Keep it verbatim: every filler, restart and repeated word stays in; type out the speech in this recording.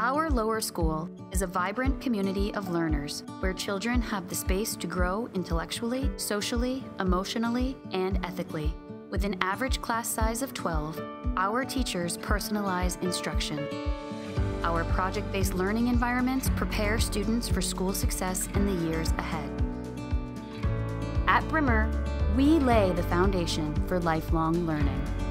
Our lower school is a vibrant community of learners where children have the space to grow intellectually, socially, emotionally, and ethically. With an average class size of twelve, our teachers personalize instruction. Our project-based learning environments prepare students for school success in the years ahead. At Brimmer, we lay the foundation for lifelong learning.